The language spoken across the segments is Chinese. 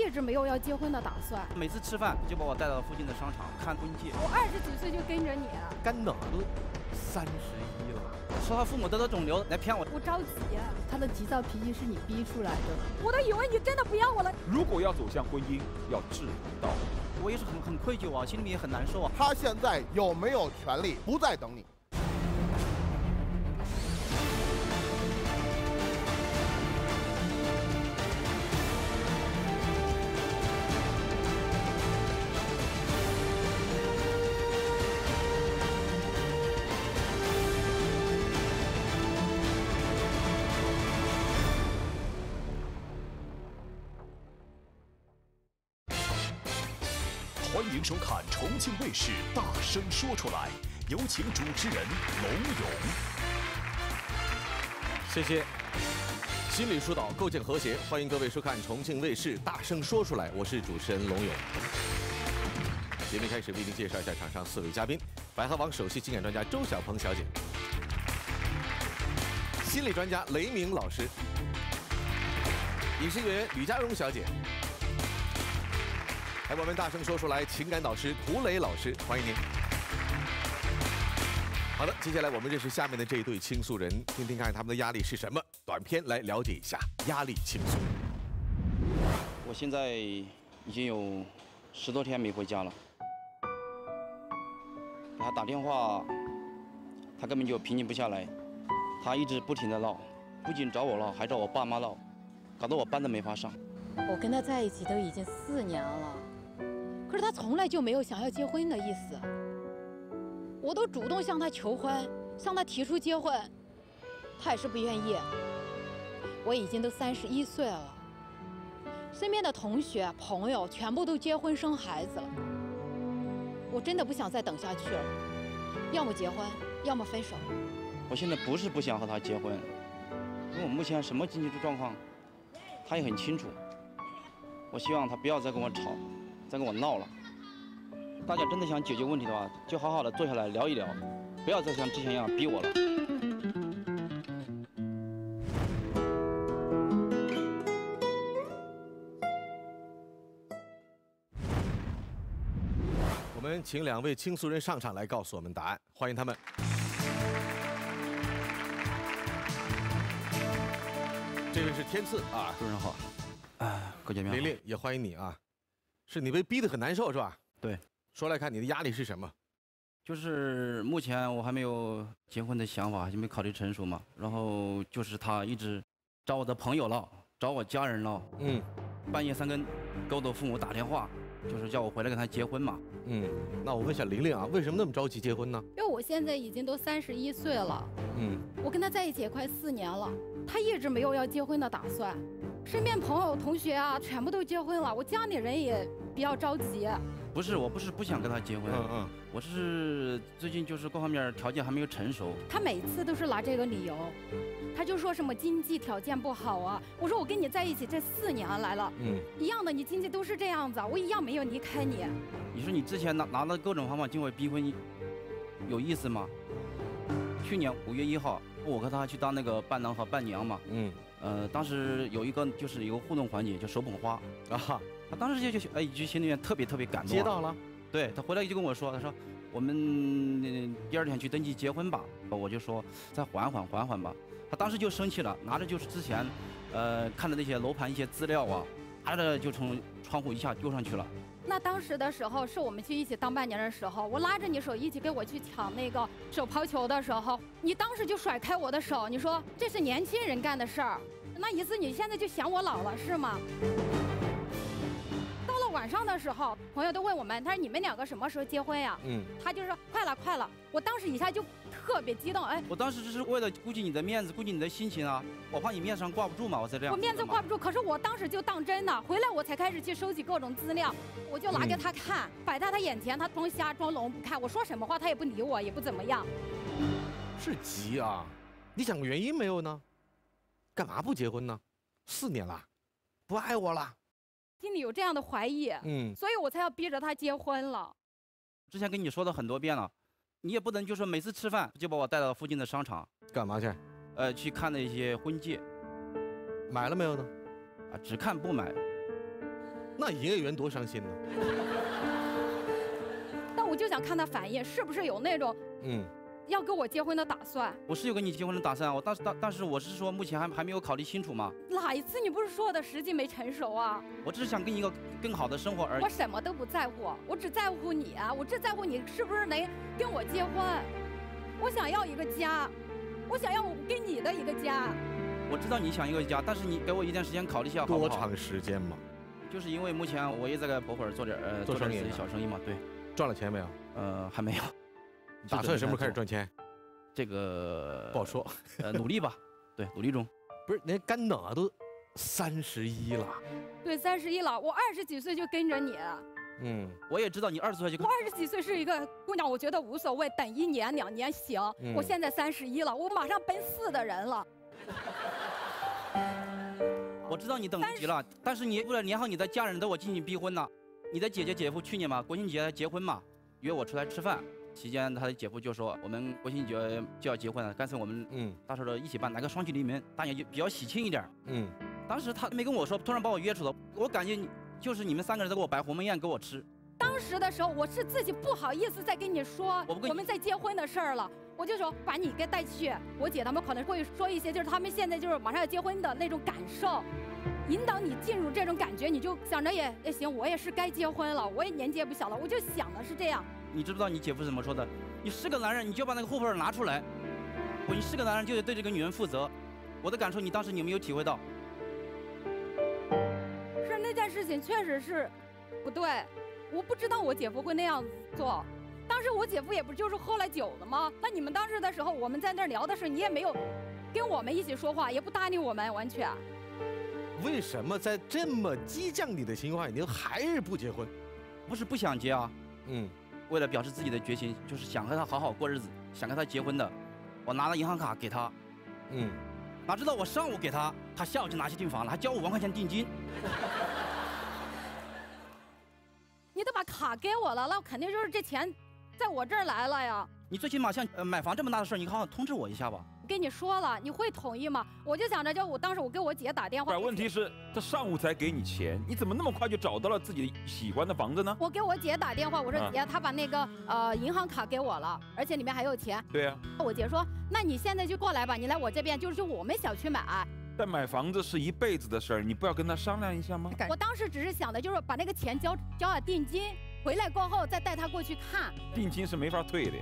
一直没有要结婚的打算。 每次吃饭就把我带到附近的商场看婚戒。 我20几岁就跟着你， 干哪都31了。 说他父母得了肿瘤来骗我， 我着急。 他的急躁脾气是你逼出来的。 我都以为你真的不要我了。 如果要走向婚姻，要志同道合。 我也是很愧疚啊，心里面也很难受啊。 他现在有没有权利不再等你？ 欢迎收看重庆卫视《大声说出来》，有请主持人龙勇。 谢谢。心理疏导，构建和谐。欢迎各位收看重庆卫视《大声说出来》，我是主持人龙勇。节目开始，为您介绍一下场上4位嘉宾：百合网首席情感专家周小鹏小姐，心理专家雷鸣老师，影视演员吕佳蓉小姐。还有我们大声说出来情感导师涂磊老师，欢迎您。好的，接下来我们认识下面的这一对倾诉人，听听看他们的压力是什么。短片来了解一下压力倾诉。 我现在已经有10多天没回家了，给他打电话，他根本就平静不下来，他一直不停地闹，不仅找我闹，还找我爸妈闹，搞得我班都没法上。 我跟他在一起都已经4年了，可是他从来就没有想要结婚的意思。我都主动向他求婚，向他提出结婚，他也是不愿意。我已经都31岁了，身边的同学朋友全部都结婚生孩子了，我真的不想再等下去了，要么结婚，要么分手。 我现在不是不想和他结婚，因为我目前什么经济状况，他也很清楚。我希望他不要再跟我吵，再跟我闹了。大家真的想解决问题的话，就好好的坐下来聊一聊，不要再像之前一样逼我了。 我们请2位倾诉人上场来告诉我们答案，欢迎他们。这位是天赐啊， 主持人好。各界面好。 玲玲也欢迎你啊，是你被逼得很难受是吧？ 对。 说来看你的压力是什么？ 就是目前我还没有结婚的想法，还没考虑成熟嘛。然后就是他一直找我的朋友闹，找我家人闹。半夜3更给我的父母打电话，就是叫我回来跟他结婚嘛。 那我问一下玲玲啊，为什么那么着急结婚呢？ 因为我现在已经都31岁了，我跟他在一起也快4年了，他一直没有要结婚的打算。身边朋友同学啊，全部都结婚了，我家里人也比较着急。 不是，我不是不想跟他结婚，我是最近就是各方面条件还没有成熟。 他每次都是拿这个理由，他就说什么经济条件不好啊。我说我跟你在一起这4年来了，一样的，你经济都是这样子，我一样没有离开你。 你说你之前拿了各种方法经我逼婚，有意思吗？去年5月1号，我和他去当那个伴郎和伴娘嘛，当时有一个互动环节，就手捧花啊。他当时就心里面特别感动。 接到了， 对他回来就跟我说，他说我们第2天去登记结婚吧。我就说再缓缓吧。他当时就生气了，拿着就是之前看的那些楼盘一些资料啊，拿着就从窗户一下丢上去了。 那当时的时候是我们去一起当伴娘的时候，我拉着你手一起跟我去抢那个手抛球的时候，你当时就甩开我的手，你说这是年轻人干的事儿，那意思你现在就嫌我老了是吗？到了晚上的时候，朋友都问我们，他说你们2个什么时候结婚呀？他就说快了。我当时一下就特别激动， 我当时只是为了顾及你的面子，顾及你的心情啊，我怕你面子上挂不住嘛，我才这样。 我面子挂不住，可是我当时就当真的，回来我才开始去收集各种资料，我就拿给他看，摆在他眼前，他装瞎装聋不看，我说什么话他也不理我，也不怎么样。 是急啊，你想过原因没有呢？干嘛不结婚呢？4年了，不爱我了。 心里有这样的怀疑，所以我才要逼着他结婚了。 之前跟你说了很多遍了，你也不能就说每次吃饭就把我带到附近的商场干嘛去？ 去看那些婚戒， 买了没有呢？ 只看不买。 那营业员多伤心呢。 但我就想看他反应，是不是有那种要跟我结婚的打算？ 我是有跟你结婚的打算，但是我是说目前还没有考虑清楚嘛。 哪一次你不是说的时机没成熟啊？ 我只是想跟你一个更好的生活而已。 我什么都不在乎，我只在乎你啊！我只在乎你是不是能跟我结婚。我想要一个家，我想要我跟你的一个家。 我知道你想一个家，但是你给我一点时间考虑一下好不好？ 多长时间嘛？ 就是因为目前我也在给婆婆做点自己小生意嘛，对。 赚了钱没有？ 还没有。 打算什么时候开始赚钱？ 这个不好说。 努力吧，对，努力中。 不是，人家干等啊，都31了。 对，31了。我20几岁就跟着你。 我也知道你20岁就。 我20几岁是一个姑娘，我觉得无所谓，等1年2年行。我现在31了，我马上奔4的人了。 我知道你等不及了，但是你为了撵好你的家人，都我进行逼婚了。你的姐姐姐夫去年嘛，国庆节结婚嘛，约我出来吃饭。期间他的姐夫就说我们国庆节就要结婚了，干脆我们到时候一起办，来个双喜临门，大家就比较喜庆一点。当时他没跟我说，突然把我约出了，我感觉就是你们3个人在给我摆鸿门宴给我吃。 当时的时候我是自己不好意思再跟你说我们在结婚的事儿了，我就说把你给带去，我姐他们可能会说一些就是他们现在就是马上要结婚的那种感受，引导你进入这种感觉，你就想着也行，我也是该结婚了，我也年纪也不小了，我就想的是这样。 你知不知道你姐夫怎么说的？你是个男人，你就把那个户口本拿出来。你是个男人，就得对这个女人负责。我的感受，你当时你有没有体会到？ 是那件事情确实是不对，我不知道我姐夫会那样做。当时我姐夫也不就是喝了酒的吗？那你们当时的时候，我们在那儿聊的时候，你也没有跟我们一起说话，也不搭理我们，完全。 为什么在这么激将你的情况下，你还是不结婚？ 不是不想结啊，为了表示自己的决心，就是想和他好好过日子，想跟他结婚的。我拿了银行卡给他，哪知道我上午给他，他下午就拿去订房了，还交5万块钱定金。 你都把卡给我了，那肯定就是这钱在我这儿来了呀。 你最起码像买房这么大的事儿，你好好通知我一下吧。 跟你说了，你会同意吗？我就想着，就当时我给我姐打电话。 问题是，他上午才给你钱，你怎么那么快就找到了自己喜欢的房子呢？ 我给我姐打电话，我说姐，她把那个银行卡给我了，而且里面还有钱。 对呀。 我姐说，那你现在就过来吧，你来我这边，就是我们小区买。 但买房子是一辈子的事儿，你不要跟他商量一下吗？ 我当时只是想的就是把那个钱交了定金，回来过后再带他过去看。 定金是没法退的呀。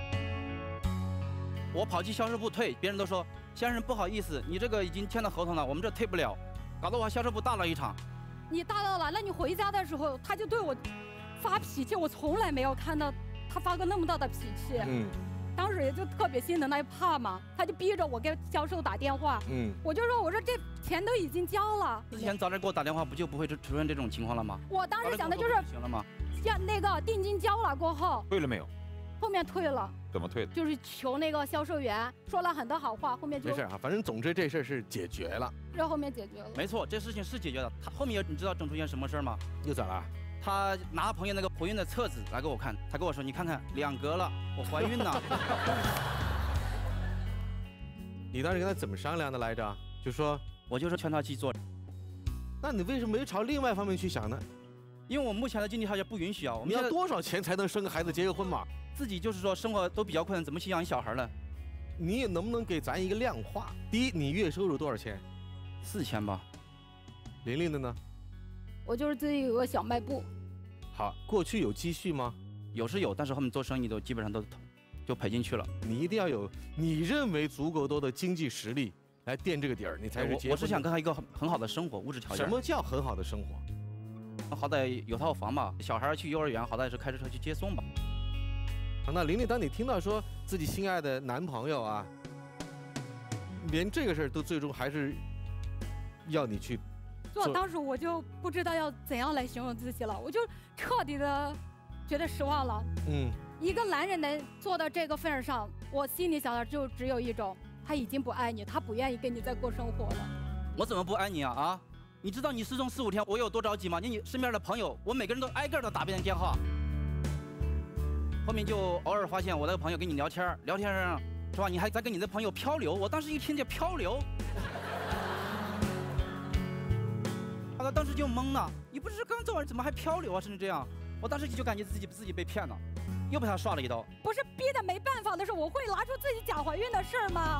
我跑去销售部退，别人都说先生不好意思，你这个已经签了合同了，我们这退不了，搞得我销售部大闹一场。 你大闹了，那你回家的时候他就对我发脾气，我从来没有看到他发过那么大的脾气。当时也就特别心疼他，怕嘛，他就逼着我给销售打电话。我就说这钱都已经交了， 之前早点给我打电话，不就不会出现这种情况了吗？ 我当时想的就是行了吗？ 像那个定金交了过后， 退了没有？ 后面退了。 怎么退的？ 就是求那个销售员说了很多好话，后面就没事啊，反正总之这事儿是解决了。 这后面解决了。 没错，这事情是解决了。他后面你知道整出现什么事儿吗？ 又咋了？ 他拿朋友那个怀孕的册子来给我看，他跟我说：“你看看，2格了，我怀孕了。” 你当时跟他怎么商量的来着？就说我就是劝他去做。 那你为什么没朝另外一方面去想呢？ 因为我目前的经济条件不允许啊。 你要多少钱才能生个孩子、结个婚嘛？ 自己就是说生活都比较困难，怎么去养一小孩呢？ 你能不能给咱一个量化？第一，你月收入多少钱 ？4000吧。 玲玲的呢？ 我就是自己有个小卖部。 好，过去有积蓄吗？ 有是有，但是后面做生意都基本上都就赔进去了。 你一定要有你认为足够多的经济实力来垫这个底儿，你才是结婚。 我是想跟他一个很好的生活，物质条件。 什么叫很好的生活？ 好歹有套房吧，小孩去幼儿园，好歹是开着车去接送吧。 那玲玲，当你听到说自己心爱的男朋友啊，连这个事儿都最终还是要你去做，当时我就不知道要怎样来形容自己了，我就彻底的觉得失望了。一个男人能做到这个份上，我心里想的就只有一种，他已经不爱你，他不愿意跟你再过生活了。 我怎么不爱你啊？啊！你知道你失踪4、5天我有多着急吗？你身边的朋友，我每个人都挨个的打别人电话。后面就偶尔发现我那个朋友跟你聊天上是吧？你还在跟你的朋友漂流，我当时一听就漂流。他我当时就懵了，你不是刚做完怎么还漂流啊？甚至这样，我当时就感觉自己被骗了，又被他刷了一刀。 不是逼的没办法的时候，我会拿出自己假怀孕的事儿吗？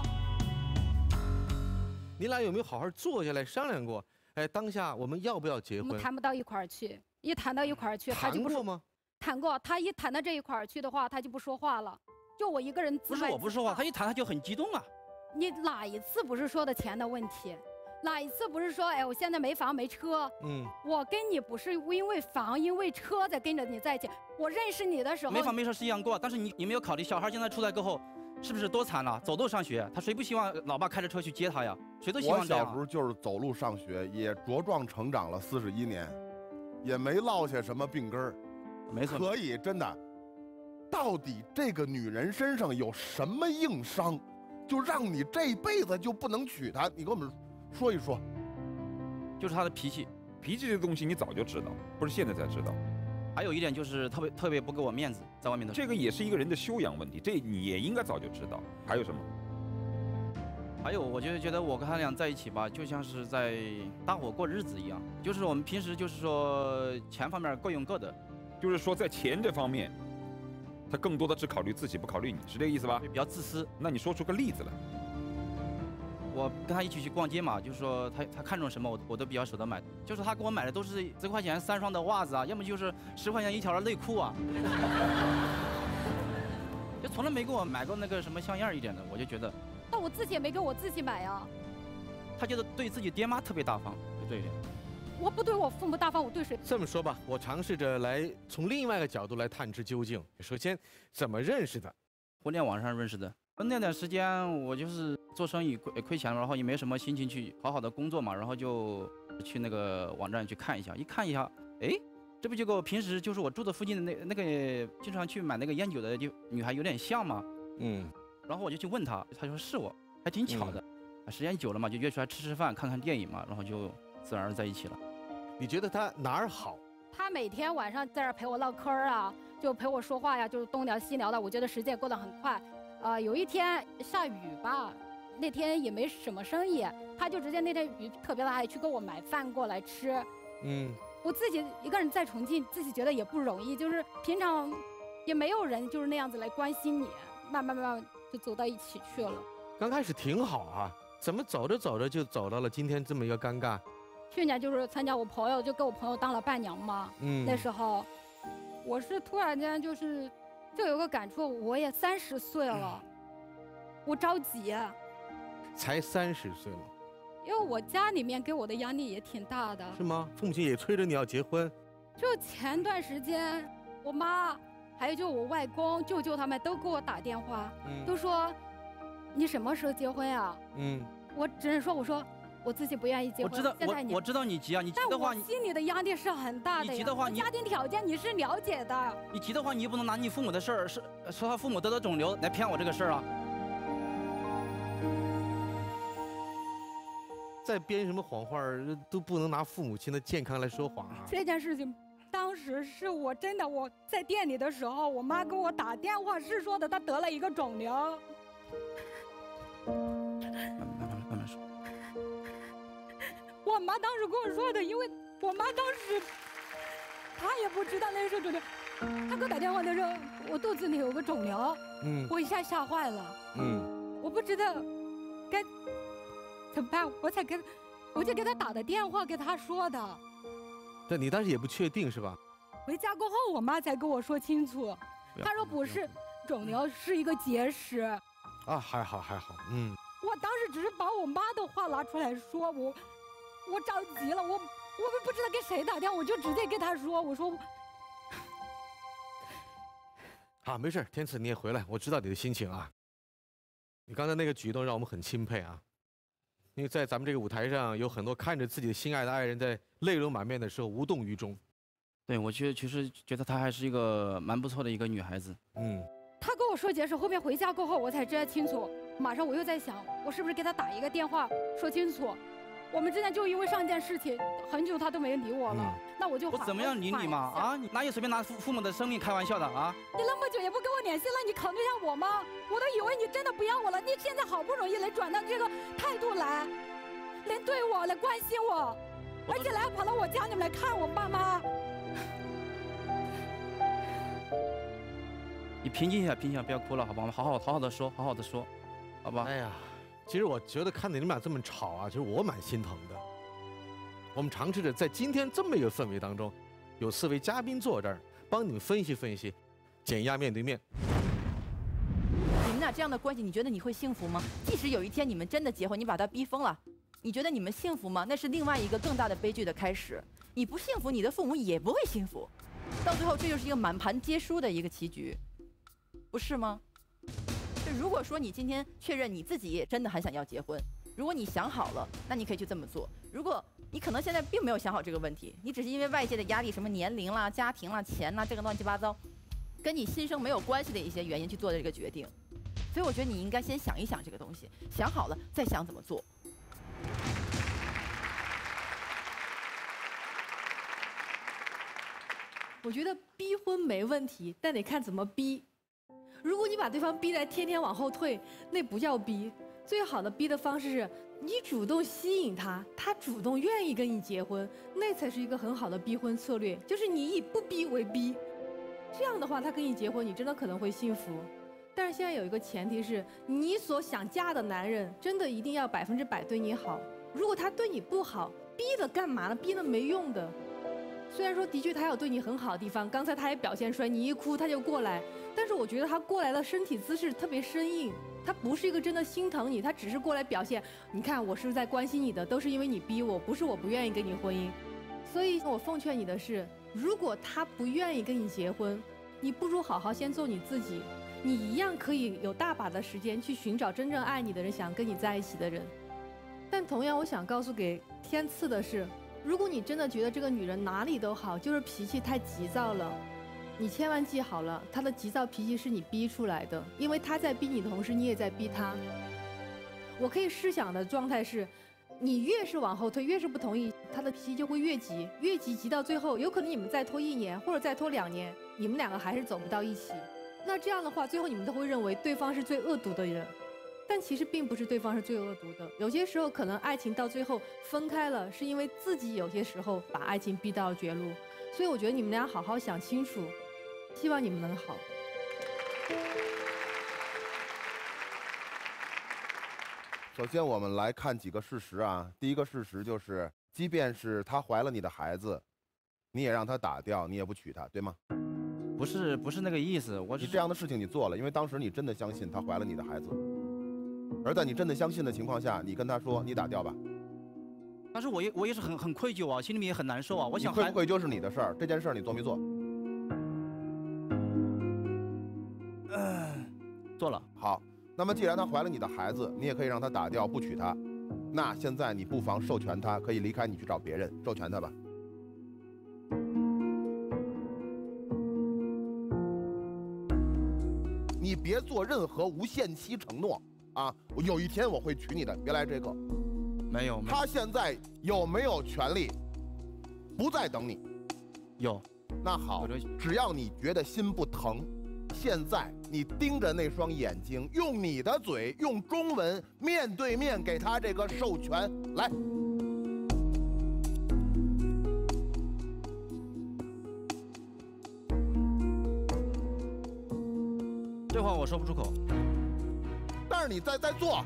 你俩有没有好好坐下来商量过？哎，当下我们要不要结婚？ 我们谈不到一块儿去，一谈到一块儿去，他就不说谈过吗？ 谈过，他一谈到这一块儿去的话，他就不说话了，就我一个人。 不是我不说话，他一谈他就很激动啊。 你哪一次不是说的钱的问题？哪一次不是说，哎，我现在没房没车？我跟你不是因为房因为车在跟着你在一起。我认识你的时候， 没房没车是一样过，但是你没有考虑小孩现在出来过后，是不是多惨了？走路上学，他谁不希望老爸开着车去接他呀？谁都希望这样。 我小时候就是走路上学，也茁壮成长了41年，也没落下什么病根儿。 没错， 可以真的，到底这个女人身上有什么硬伤，就让你这辈子就不能娶她？你给我们说一说。 就是他的脾气， 脾气这个东西你早就知道，不是现在才知道。 还有一点就是特别不给我面子，在外面的这个也是一个人的修养问题，这你也应该早就知道。还有什么？ 还有，我就觉得我跟他俩在一起吧，就像是在搭伙过日子一样，就是我们平时就是说钱方面各用各的。 就是说，在钱这方面，他更多的只考虑自己，不考虑你，是这个意思吧？ 比较自私。 那你说出个例子来。 我跟他一起去逛街嘛，就是说他看中什么我都比较舍得买，就是他给我买的都是10块钱3双的袜子啊，要么就是10块钱1条的内裤啊，就从来没给我买过那个什么像样一点的，我就觉得。 那我自己也没给我自己买啊。 他觉得对自己爹妈特别大方，就这一点。 我不对我父母大方，我对谁？ 这么说吧，我尝试着来从另外一个角度来探知究竟。首先，怎么认识的？ 婚恋网上认识的。那段时间我就是做生意亏钱了，然后也没什么心情去好好的工作嘛，然后就去那个网站去看一下，一看一下，哎，这不就跟我平时就是我住的附近的那个经常去买那个烟酒的女孩有点像吗？然后我就去问她，她说是我，还挺巧的。时间久了嘛，就约出来吃饭、看看电影嘛，然后就自然而然在一起了。 你觉得他哪儿好？ 他每天晚上在这儿陪我唠嗑啊，就陪我说话呀，就是东聊西聊的。我觉得时间过得很快。有一天下雨吧，那天也没什么生意，他就直接那天雨特别大，去给我买饭过来吃。我自己一个人在重庆，自己觉得也不容易，就是平常也没有人就是那样子来关心你，慢慢就走到一起去了。 刚开始挺好啊，怎么走着走着就走到了今天这么一个尴尬？ 去年就是参加我朋友，就给我朋友当了伴娘嘛。那时候我是突然间就有个感触，我也30岁了，我着急。 才30岁了， 因为我家里面给我的压力也挺大的。 是吗？父母亲也催着你要结婚？ 就前段时间，我妈还有就我外公、舅舅他们都给我打电话，都说你什么时候结婚啊？我只能说我说我自己不愿意结婚。 我知道你急啊，你急的话， 但我心里的压力是很大的呀。 你急的话， 家庭条件你是了解的。 你急的话，你也不能拿你父母的事儿，说他父母得了肿瘤来骗我这个事儿啊。 再编什么谎话都不能拿父母亲的健康来说谎啊。 这件事情，当时是我真的我在店里的时候，我妈给我打电话是说的，她得了一个肿瘤。 慢慢说。 我妈当时跟我说的，因为我妈当时她也不知道那是肿瘤，她给我打电话的时候，我肚子里有个肿瘤，我一下吓坏了，我不知道该怎么办，我就给她打的电话给她说的。 但你当时也不确定是吧？ 回家过后，我妈才跟我说清楚，她说不是肿瘤，是一个结石。 啊，还好， 我当时只是把我妈的话拿出来说，我着急了，我不知道给谁打电话，我就直接跟她说，我说， 好，没事，天赐你也回来，我知道你的心情啊。你刚才那个举动让我们很钦佩啊，因为在咱们这个舞台上，有很多看着自己心爱的爱人在泪流满面的时候无动于衷。 对，我其实觉得她还是一个蛮不错的一个女孩子。 她跟我说结石，后面回家过后我才知道清楚。马上我又在想，我是不是给她打一个电话说清楚？我们之间就因为上一件事情，很久她都没理我了，那我就我怎么样理你嘛？啊，你哪有随便拿父母的生命开玩笑的啊？ 你那么久也不跟我联系了，你考虑一下我吗？我都以为你真的不要我了，你现在好不容易能转到这个态度来，能对我来关心我， 而且还跑到我家里面来看我爸妈。 你平静一下，平静一下，不要哭了，好吧？我们好好的说，好好的说，好吧？ 哎呀，其实我觉得看着你们俩这么吵啊，其实我蛮心疼的。我们尝试着在今天这么一个氛围当中，有4位嘉宾坐这儿，帮你们分析分析，减压面对面。 你们俩这样的关系，你觉得你会幸福吗？即使有一天你们真的结婚，你把他逼疯了，你觉得你们幸福吗？那是另外一个更大的悲剧的开始。你不幸福，你的父母也不会幸福，到最后这就是一个满盘皆输的一个棋局，不是吗？就如果说你今天确认你自己也真的很想要结婚，如果你想好了，那你可以去这么做。如果你可能现在并没有想好这个问题，你只是因为外界的压力，什么年龄啦、家庭啦、钱啦，这个乱七八糟，跟你心声没有关系的一些原因去做的这个决定。所以我觉得你应该先想一想这个东西，想好了再想怎么做。 我觉得逼婚没问题，但得看怎么逼。如果你把对方逼来天天往后退，那不叫逼。最好的逼的方式是你主动吸引他，他主动愿意跟你结婚，那才是一个很好的逼婚策略。就是你以不逼为逼，这样的话他跟你结婚，你真的可能会幸福。但是现在有一个前提是，你所想嫁的男人真的一定要100%对你好。如果他对你不好，逼了干嘛呢？逼了没用的。虽然说的确他有对你很好的地方，刚才他也表现出来，你一哭他就过来，但是我觉得他过来的身体姿势特别生硬，他不是一个真的心疼你，他只是过来表现，你看我是不是在关心你的，都是因为你逼我，不是我不愿意跟你婚姻。所以我奉劝你的是，如果他不愿意跟你结婚，你不如好好先做你自己，你一样可以有大把的时间去寻找真正爱你的人，想跟你在一起的人。但同样我想告诉给天赐的是，如果你真的觉得这个女人哪里都好，就是脾气太急躁了，你千万记好了，她的急躁脾气是你逼出来的，因为她在逼你的同时，你也在逼她。我可以试想的状态是，你越是往后退，越是不同意，她的脾气就会越急，越急到最后，有可能你们再拖1年或者再拖2年，你们2个还是走不到一起。那这样的话，最后你们都会认为对方是最恶毒的人。但其实并不是对方是最恶毒的，有些时候可能爱情到最后分开了，是因为自己有些时候把爱情逼到了绝路。所以我觉得你们俩好好想清楚，希望你们能好。 首先我们来看几个事实啊。第一个事实就是，即便是她怀了你的孩子，你也让她打掉，你也不娶她，对吗？ 不是那个意思， 你这样的事情你做了，因为当时你真的相信她怀了你的孩子。而在你真的相信的情况下，你跟他说你打掉吧。 但是我也是很愧疚啊，心里面也很难受啊。我想你愧不愧疚是你的事儿，这件事儿你做没做？ 做了。 好，那么既然她怀了你的孩子，你也可以让她打掉，不娶她。那现在你不妨授权她可以离开你去找别人，授权她吧。你别做任何无限期承诺。啊，有一天我会娶你的，别来这个。 没有。 他现在有没有权利不再等你？ 有。 那好，只要你觉得心不疼，现在你盯着那双眼睛，用你的嘴，用中文面对面给他这个授权，来。 这话我说不出口。 但是你在做，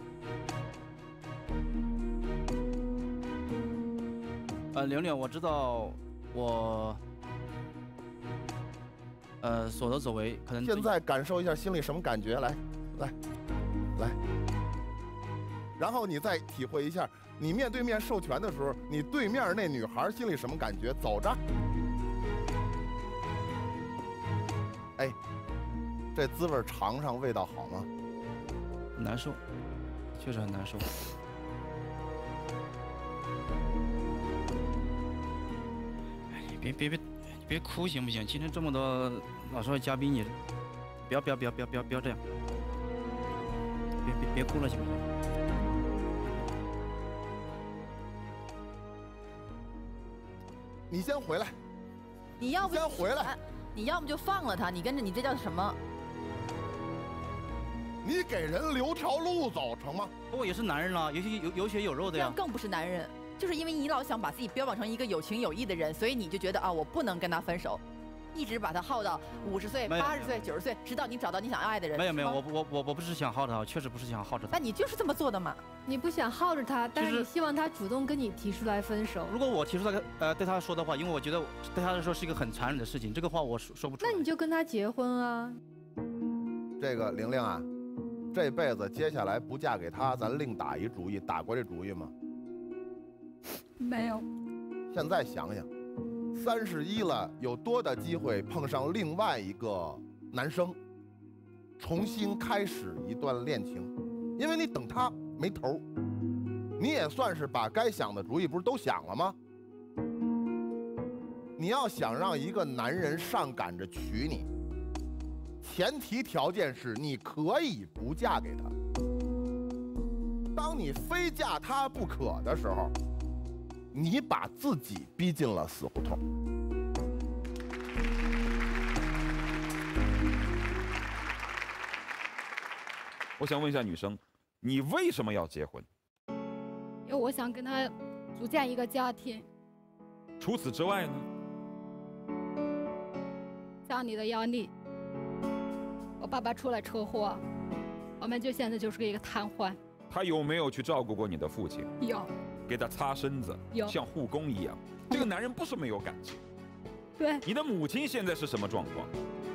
玲玲，我知道我，所作所为可能。 现在感受一下心里什么感觉？来，然后你再体会一下，你面对面授权的时候，你对面那女孩心里什么感觉？走着，哎，这滋味尝尝，味道好吗？ 难受，确实很难受。哎，你别哭行不行？今天这么多老少嘉宾，你不要这样，别哭了行不行？ 你先回来。 你要不先回来， 你要么就放了他，你跟着你这叫什么？ 你给人留条路走成吗？ 我也是男人了，有血有肉的呀。 这样更不是男人。 就是因为你老想把自己标榜成一个有情有义的人，所以你就觉得啊，我不能跟他分手，一直把他耗到50岁、80岁、90岁，直到你找到你想要爱的人。 没有，我不是想耗着他，确实不是想耗着他。 那你就是这么做的嘛？ 你不想耗着他，但是你希望他主动跟你提出来分手。 如果我提出来对他说的话，因为我觉得对他来说是一个很残忍的事情，这个话我说不出来。 那你就跟他结婚啊。 这个玲玲啊，这辈子接下来不嫁给他，咱另打一主意。打过这主意吗？ 没有。 现在想想，31了，有多大机会碰上另外一个男生，重新开始一段恋情？因为你等他没头，你也算是把该想的主意不是都想了吗？你要想让一个男人上赶着娶你，前提条件是你可以不嫁给他。当你非嫁他不可的时候，你把自己逼进了死胡同。 我想问一下女生，你为什么要结婚？ 因为我想跟他组建一个家庭。 除此之外呢？ 家里的压力，我爸爸出了车祸，我们现在就是一个瘫痪。 他有没有去照顾过你的父亲？ 有。 给他擦身子， 有， 像护工一样。这个男人不是没有感情。 对。 你的母亲现在是什么状况？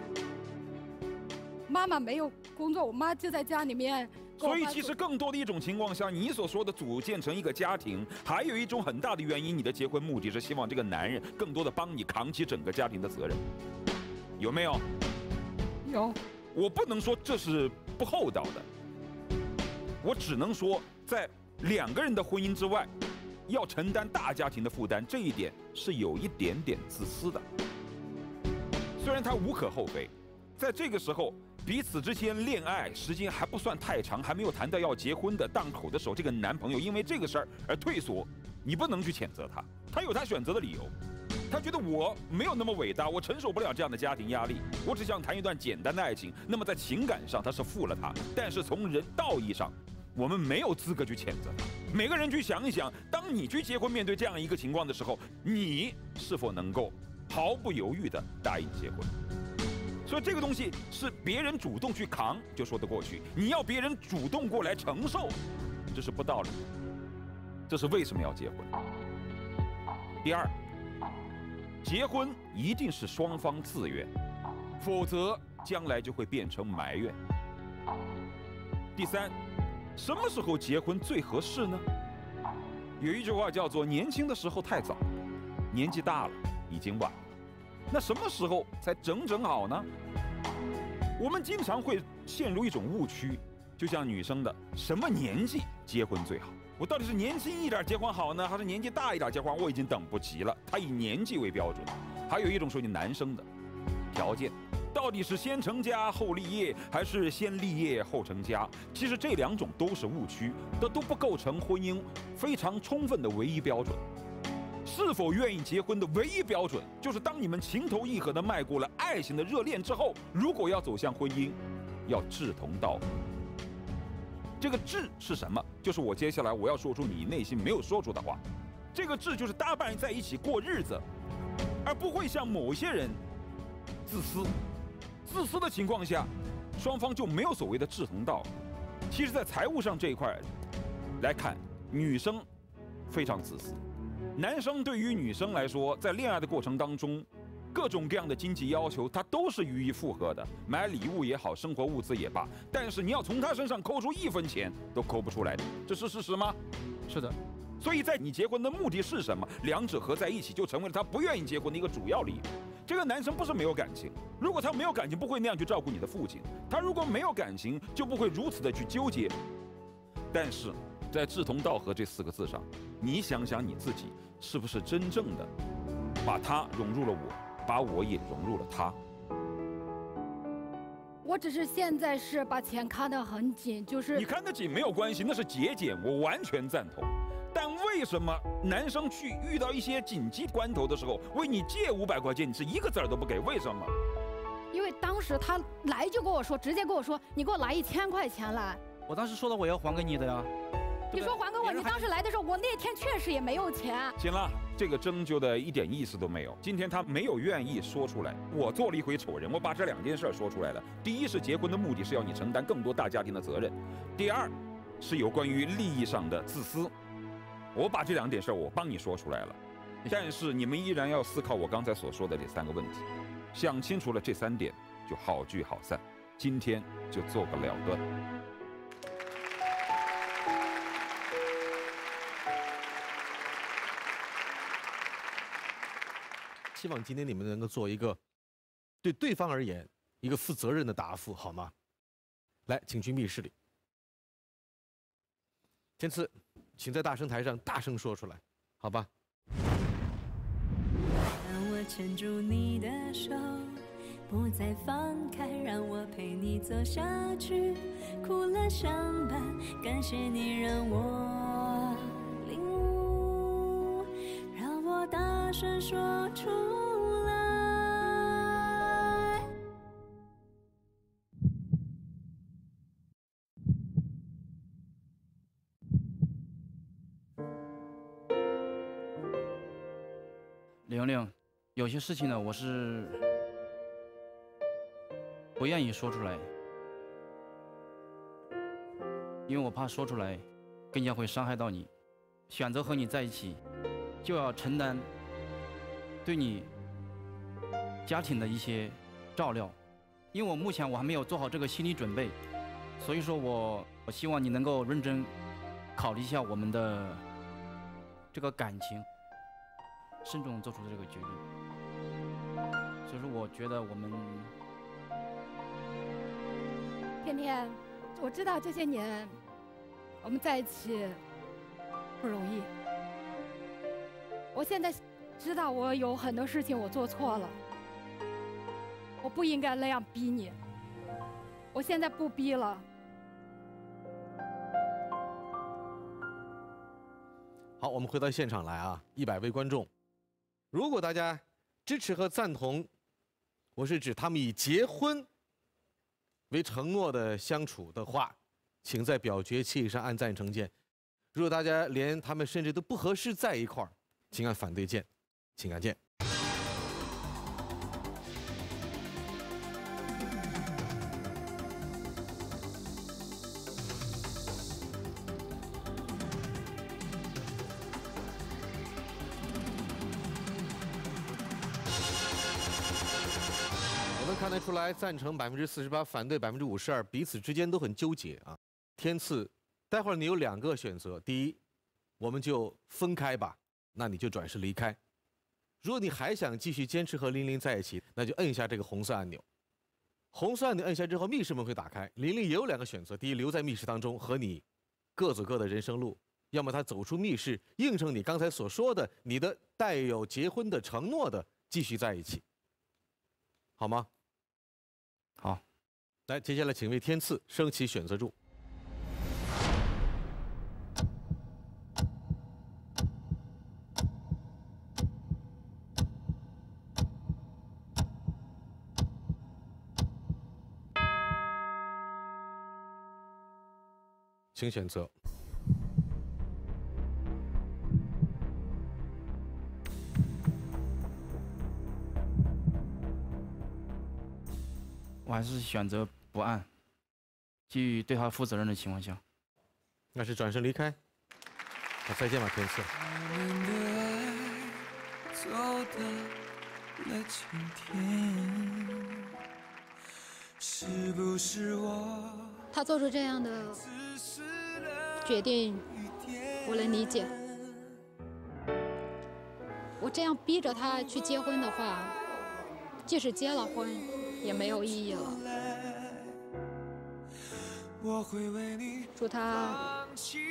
妈妈没有工作，我妈就在家里面。 所以其实更多的一种情况下，你所说的组建成一个家庭，还有一种很大的原因，你的结婚目的是希望这个男人更多的帮你扛起整个家庭的责任，有没有？ 有。 我不能说这是不厚道的，我只能说在2个人的婚姻之外，要承担大家庭的负担，这一点是有一点点自私的。虽然他无可厚非，在这个时候彼此之间恋爱时间还不算太长，还没有谈到要结婚的档口的时候，这个男朋友因为这个事儿而退缩，你不能去谴责他，他有他选择的理由。他觉得我没有那么伟大，我承受不了这样的家庭压力，我只想谈一段简单的爱情。那么在情感上他是负了他，但是从人道义上，我们没有资格去谴责他。每个人去想一想，当你去结婚面对这样一个情况的时候，你是否能够毫不犹豫地答应结婚？所以这个东西是别人主动去扛就说得过去，你要别人主动过来承受，这是不道理的。这是为什么要结婚？第二，结婚一定是双方自愿，否则将来就会变成埋怨。第三，什么时候结婚最合适呢？有一句话叫做年轻的时候太早，年纪大了已经晚了。那什么时候才整整好呢？我们经常会陷入一种误区，就像女生的什么年纪结婚最好？我到底是年轻一点结婚好呢，还是年纪大一点结婚？我已经等不及了。他以年纪为标准。还有一种属于男生的条件，到底是先成家后立业，还是先立业后成家？其实这2种都是误区，这都不构成婚姻非常充分的唯一标准。是否愿意结婚的唯一标准，就是当你们情投意合的迈过了爱情的热恋之后，如果要走向婚姻，要志同道合。这个志是什么？就是我接下来我要说出你内心没有说出的话。这个志就是搭伴在一起过日子，而不会像某些人自私。自私的情况下，双方就没有所谓的志同道合。其实在财务上这一块来看，女生非常自私。男生对于女生来说，在恋爱的过程当中，各种各样的经济要求他都是予以符合的，买礼物也好，生活物资也罢，但是你要从他身上抠出1分钱都抠不出来的，这是事实吗？ 是的。 所以在你结婚的目的是什么？2者合在一起就成为了他不愿意结婚的一个主要理由。这个男生不是没有感情，如果他没有感情，不会那样去照顾你的父亲；他如果没有感情，就不会如此的去纠结。但是在志同道合这4个字上，你想想你自己是不是真正的把他融入了我，把我也融入了他？ 我只是现在是把钱看得很紧，就是你看得紧没有关系，那是节俭，我完全赞同。但为什么男生去遇到一些紧急关头的时候，为你借500块钱，你是1个字都不给？为什么？ 因为当时他来就跟我说，直接跟我说，你给我拿1000块钱来。 我当时说了我要还给你的呀。 你说还给我，你当时来的时候，我那天确实也没有钱。 行了，这个征就的一点意思都没有。今天他没有愿意说出来，我做了一回丑人，我把这2件事说出来了。第一是结婚的目的是要你承担更多大家庭的责任，第二是有关于利益上的自私。我把这2点事我帮你说出来了，但是你们依然要思考我刚才所说的这3个问题，想清楚了这3点就好聚好散，今天就做个了断。 希望今天你们能够做一个对对方而言一个负责任的答复，好吗？来，请去密室里。天赐，请在大声台上大声说出来，好吧？ 让我牵住你的手，不再放开，让我陪你走下去，苦乐相伴，感谢你让我领悟，让我大声说出来。 玲玲，有些事情呢，我是不愿意说出来，因为我怕说出来更加会伤害到你。选择和你在一起，就要承担对你家庭的一些照料，因为我目前还没有做好这个心理准备，所以说我希望你能够认真考虑一下我们的这个感情，慎重做出这个决定。所以说，我觉得我们天天，我知道这些年我们在一起不容易。我现在知道我有很多事情我做错了，我不应该那样逼你。我现在不逼了。 好，我们回到现场来啊！100位观众，如果大家支持和赞同，我是指他们以结婚为承诺的相处的话，请在表决器上按赞成键。如果大家连他们甚至都不合适在一块儿，请按反对键，请按键。看得出来，赞成48%，反对52%，彼此之间都很纠结啊。天赐，待会儿你有2个选择：第一，我们就分开吧，那你就转身离开；如果你还想继续坚持和琳琳在一起，那就摁一下这个红色按钮。红色按钮摁下之后，密室门会打开，琳琳也有2个选择：第一，留在密室当中和你各走各的人生路；要么她走出密室，应承你刚才所说的你的带有结婚的承诺的继续在一起，好吗？好，来，接下来请为天赐升起选择柱。请选择。 我还是选择不按，基于对他负责任的情况下， 那是转身离开。那再见吧，天赐。 他做出这样的决定，我能理解。我这样逼着他去结婚的话，即使结了婚，也没有意义了。祝他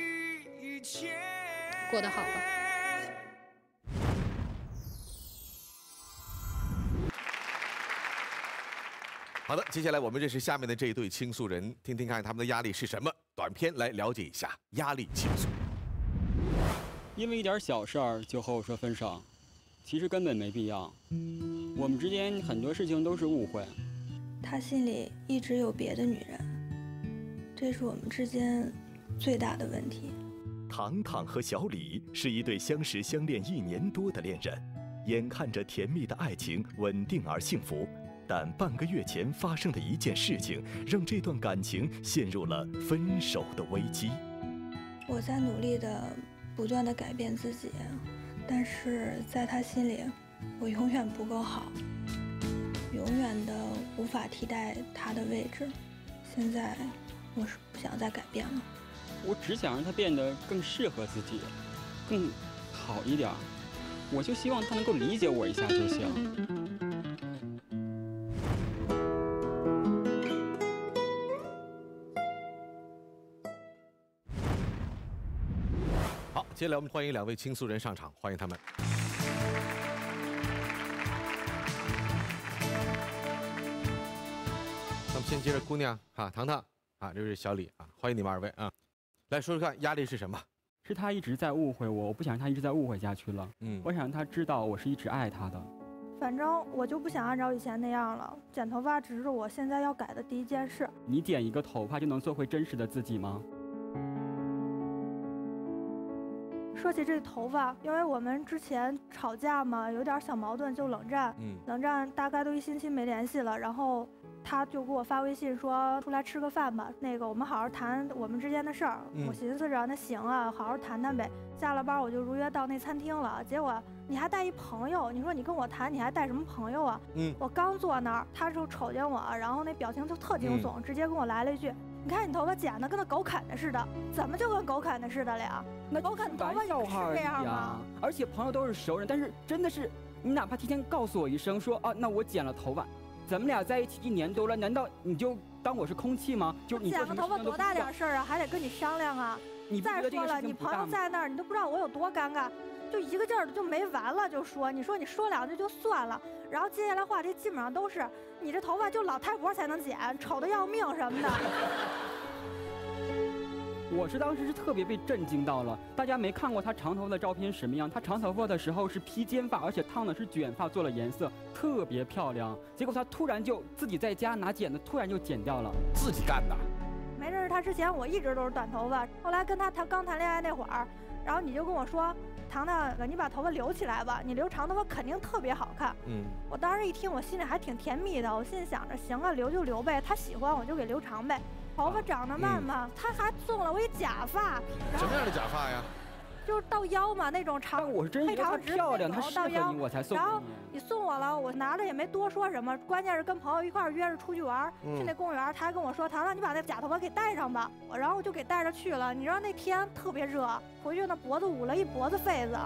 过得好吧。 好的，接下来我们认识下面的这一对倾诉人，听听看他们的压力是什么。短片来了解一下压力倾诉。 因为一点小事儿就和我说分手，其实根本没必要。我们之间很多事情都是误会。 他心里一直有别的女人，这是我们之间最大的问题。 糖糖和小李是一对相识相恋1年多的恋人，眼看着甜蜜的爱情稳定而幸福，但半个月前发生的一件事情，让这段感情陷入了分手的危机。 我在努力的、不断的改变自己，但是在他心里，我永远不够好，永远的无法替代他的位置。现在，我是不想再改变了。 我只想让他变得更适合自己，更好一点。我就希望他能够理解我一下就行。 好，接下来我们欢迎2位倾诉人上场，欢迎他们。那么先接着姑娘啊，糖糖啊，这是小李啊，欢迎你们2位啊，来说说看压力是什么？ 是他一直在误会我，我不想让他一直在误会下去了。我想让他知道我是一直爱他的。 反正我就不想按照以前那样了，剪头发只是我现在要改的第一件事。 你剪一个头发就能做回真实的自己吗？ 说起这头发，因为我们之前吵架嘛，有点小矛盾就冷战，冷战大概都1星期没联系了，然后他就给我发微信说出来吃个饭吧，那个我们好好谈我们之间的事儿。我寻思着那行啊，好好谈谈呗。下了班我就如约到那餐厅了，结果你还带一朋友，你说你跟我谈，你还带什么朋友啊？我刚坐那儿，他就瞅见我，然后那表情就特惊悚，直接跟我来了一句：“你看你头发剪得跟那狗啃的似的，怎么就跟狗啃的似的了呀？那狗啃头发也是这样吗？ 而且朋友都是熟人，但是真的是你哪怕提前告诉我一声说啊，那我剪了头发。”咱们俩在一起1年多了，难道你就当我是空气吗？就是你剪个头发多大点事儿啊，还得跟你商量啊！ 你再说了，你朋友在那儿，你都不知道我有多尴尬，就一个劲儿的就没完了，就说你说2句就算了，然后接下来话题基本上都是你这头发就老太婆才能剪，丑的要命什么的。 我是当时是特别被震惊到了，大家没看过他长头发的照片什么样？他长头发的时候是披肩发，而且烫的是卷发，做了颜色，特别漂亮。结果他突然就自己在家拿剪子，突然就剪掉了， 自己干的。 没认识他之前，我一直都是短头发，后来跟他刚谈恋爱那会儿，然后你就跟我说，糖糖，你把头发留起来吧，你留长头发肯定特别好看。我当时一听，我心里还挺甜蜜的，我心里想着，行啊，留就留呗，他喜欢我就给留长呗。头发长得慢嘛，他还送了我一假发。 什么样的假发呀？ 就是到腰嘛那种长， 我是真觉得她漂亮，她适合你，我才送给你。 然后你送我了，我拿着也没多说什么，关键是跟朋友一块儿约着出去玩，去那公园，他还跟我说，糖糖，你把那假头发给戴上吧。然后我就给戴着去了。你知道那天特别热，回去那脖子捂了一脖子痱子。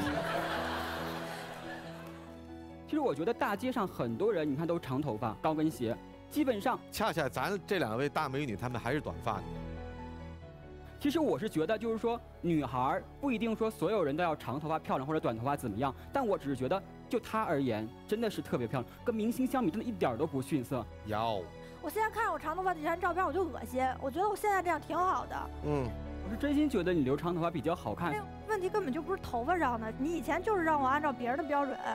其实我觉得大街上很多人，你看都长头发、高跟鞋。基本上， 恰恰咱这2位大美女，她们还是短发的。 其实我是觉得，就是说，女孩不一定说所有人都要长头发漂亮或者短头发怎么样，但我只是觉得，就她而言，真的是特别漂亮，跟明星相比，真的一点都不逊色。 我现在看我长头发这张照片，我就恶心，我觉得我现在这样挺好的。 我是真心觉得你留长头发比较好看。 问题根本就不是头发上的，你以前就是让我按照别人的标准。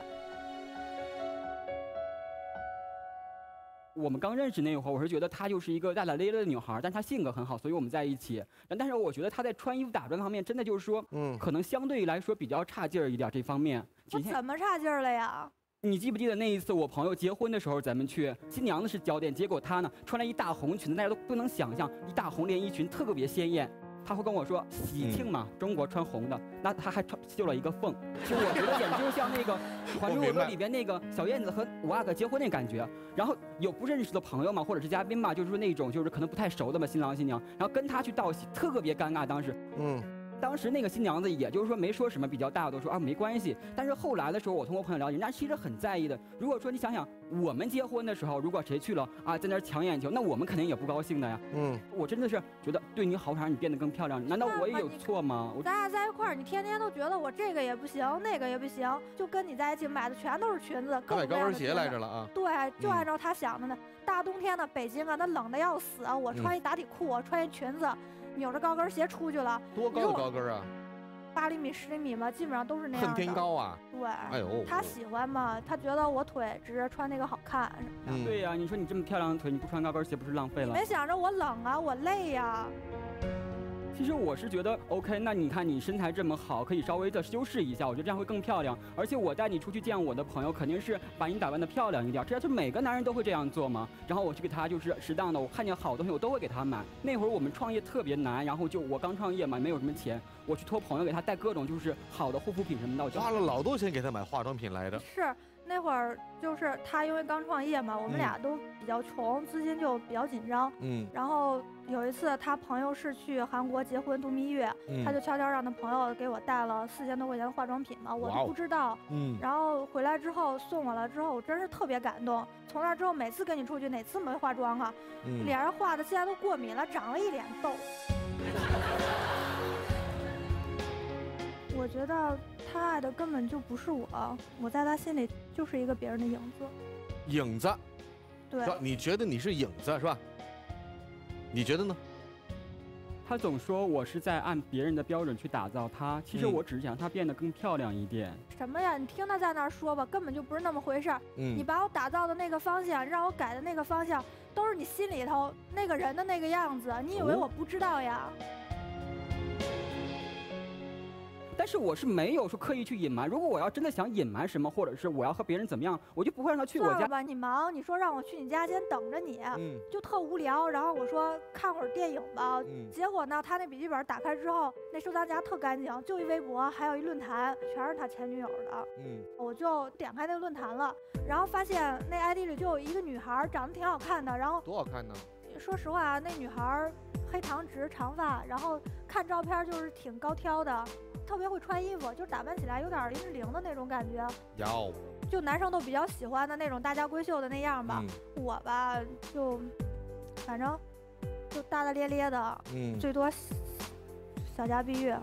我们刚认识那会儿，我是觉得她就是一个大大咧咧的女孩，但她性格很好，所以我们在一起。但是我觉得她在穿衣服打扮方面，真的就是说，可能相对来说比较差劲儿一点这方面。 我怎么差劲儿了呀？ 你记不记得那一次我朋友结婚的时候，咱们去，新娘子是焦点，结果她呢穿了一大红裙子，大家都不能想象，一大红连衣裙特别鲜艳。他会跟我说喜庆嘛，中国穿红的，那他还绣了一个凤，就我觉得简直就像那个《还珠格格》里边那个小燕子和五阿哥结婚那感觉。然后有不认识的朋友嘛，或者是嘉宾嘛，就是说那种就是可能不太熟的嘛，新郎新娘，然后跟他去道喜，特别尴尬。当时那个新娘子也就是说没说什么，比较大都说啊没关系。但是后来的时候，我通过朋友了解，人家其实很在意的。如果说你想想，我们结婚的时候，如果谁去了啊，在那儿抢眼球，那我们肯定也不高兴的呀。我真的是觉得对你好，想让你变得更漂亮，难道我也有错吗？ 咱俩在一块儿，你天天都觉得我这个也不行，那个也不行，就跟你在一起买的全都是裙子， 买高跟鞋来着了啊。 对，就按照他想的呢。大冬天的北京啊，那冷的要死啊！我穿一打底裤，穿一裙子，扭着高跟鞋出去了。 多高的高跟啊 ？8厘米、10厘米嘛，基本上都是那样的。 恨天高啊！ 对， 哎呦， 他喜欢嘛，他觉得我腿直，穿那个好看。 对呀，你说你这么漂亮的腿，你不穿高跟鞋不是浪费了？ 没想着我冷啊，我累呀。 其实我是觉得 OK， 那你看你身材这么好，可以稍微的修饰一下，我觉得这样会更漂亮。而且我带你出去见我的朋友，肯定是把你打扮的漂亮一点，这样就每个男人都会这样做嘛。然后我去给他就是适当的，我看见好东西我都会给他买。那会儿我们创业特别难，然后就我刚创业嘛，没有什么钱，我去托朋友给他带各种就是好的护肤品什么的，我就花了老多钱给他买化妆品来的。 是那会儿就是他因为刚创业嘛，我们俩都比较穷，资金就比较紧张。然后有一次他朋友是去韩国结婚度蜜月，他就悄悄让他朋友给我带了4000多块钱的化妆品嘛，我都不知道。然后回来之后送我了之后，我真是特别感动。从那之后每次跟你出去，哪次没化妆啊？脸上画的现在都过敏了，长了一脸痘。我觉得他爱的根本就不是我，我在他心里就是一个别人的影子。 影子， 对， 你觉得你是影子是吧？你觉得呢？ 他总说我是在按别人的标准去打造他，其实我只是想他变得更漂亮一点。 什么呀？你听他在那儿说吧，根本就不是那么回事儿。你把我打造的那个方向，让我改的那个方向，都是你心里头那个人的那个样子。你以为我不知道呀？ 但是我是没有说刻意去隐瞒。如果我要真的想隐瞒什么，或者是我要和别人怎么样，我就不会让他去我家。 算了吧，你忙，你说让我去你家先等着你，就特无聊。然后我说看会儿电影吧，结果呢，他那笔记本打开之后，那收藏夹特干净，就一微博，还有一论坛，全是他前女友的。我就点开那个论坛了，然后发现那 ID 里就有一个女孩，长得挺好看的，然后多好看呢？ 说实话，那女孩黑长直长发，然后看照片就是挺高挑的。特别会穿衣服，就打扮起来有点林志玲的那种感觉，就男生都比较喜欢的那种大家闺秀的那样吧。我吧就反正就大大咧咧的，最多小家碧玉。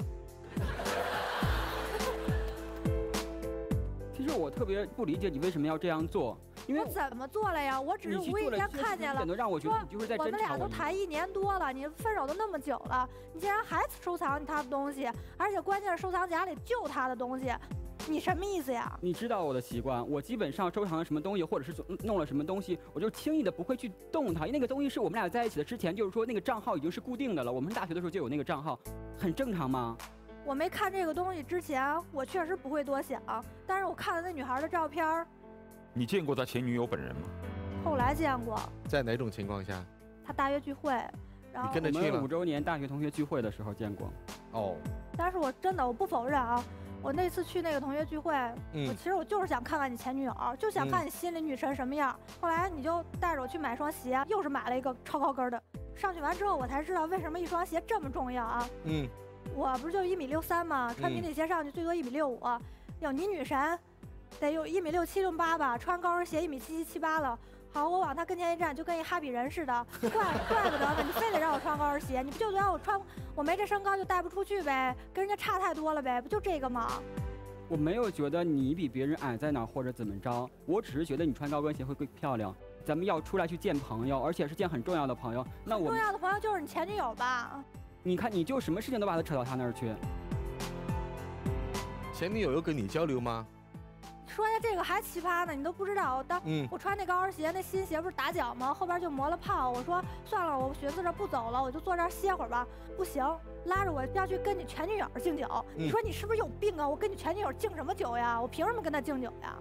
其实我特别不理解你为什么要这样做。因为我怎么做了呀？我只是无意间看见了， 让我觉得你就是在我们俩都谈1年多了，你分手都那么久了，你竟然还收藏他的东西，而且关键是收藏夹里就他的东西，你什么意思呀？ 你知道我的习惯，我基本上收藏了什么东西，或者是弄了什么东西，我就轻易的不会去动它。那个东西是我们俩在一起的之前，就是说那个账号已经是固定的了，我们大学的时候就有那个账号，很正常吗？ 我没看这个东西之前，我确实不会多想，但是我看了那女孩的照片。 你见过他前女友本人吗？ 后来见过。 在哪种情况下？ 他大学聚会，然后你跟他去了。 我们5周年大学同学聚会的时候见过。 但是我真的我不否认啊，我那次去那个同学聚会，我其实我就是想看看你前女友，就想看你心里女神什么样。后来你就带着我去买双鞋，又是买了一个超高跟的。上去完之后，我才知道为什么一双鞋这么重要啊。我不是就1.63米吗？穿平底鞋上去最多1.65米。有你女神。得有1.67米、1.68米吧，穿高跟鞋1.77米、1.78米了。好，我往他跟前一站，就跟一哈比人似的，怪不得呢，你非得让我穿高跟鞋，你不就让我穿，我没这身高就带不出去呗，跟人家差太多了呗，不就这个吗？ 我没有觉得你比别人矮在哪或者怎么着，我只是觉得你穿高跟鞋会更漂亮。咱们要出来去见朋友，而且是见很重要的朋友，那我重要的朋友就是你前女友吧？ 你看，你就什么事情都把他扯到他那儿去。 前女友有跟你交流吗？ 说下这个还奇葩呢，你都不知道。我穿那高跟鞋，那新鞋不是打脚吗？后边就磨了泡。我说算了，我寻思着不走了，我就坐这儿歇会儿吧。不行，拉着我要去跟你前女友敬酒。你说你是不是有病啊？我跟你前女友敬什么酒呀？我凭什么跟她敬酒呀？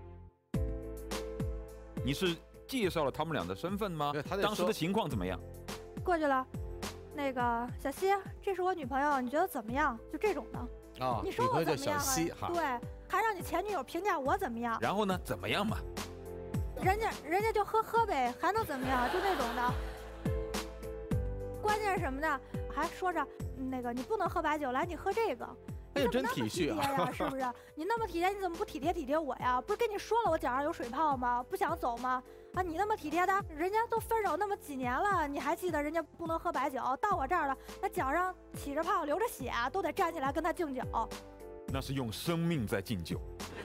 你是介绍了他们俩的身份吗？当时的情况怎么样？ 过去了，那个小西，这是我女朋友，你觉得怎么样？就这种的。你说我怎么样啊？对。还让你前女友评价我怎么样？ 然后呢？怎么样嘛？ 人家就喝呗，还能怎么样？就那种的。关键是什么呢？还说着那个你不能喝白酒，来你喝这个。 哎呀，真体恤啊！是不是？你那么体贴，你怎么不体贴我呀？不是跟你说了我脚上有水泡吗？不想走吗？啊，你那么体贴的，人家都分手那么几年了，你还记得人家不能喝白酒？到我这儿了，那脚上起着泡流着血，都得站起来跟他敬酒。 那是用生命在敬酒。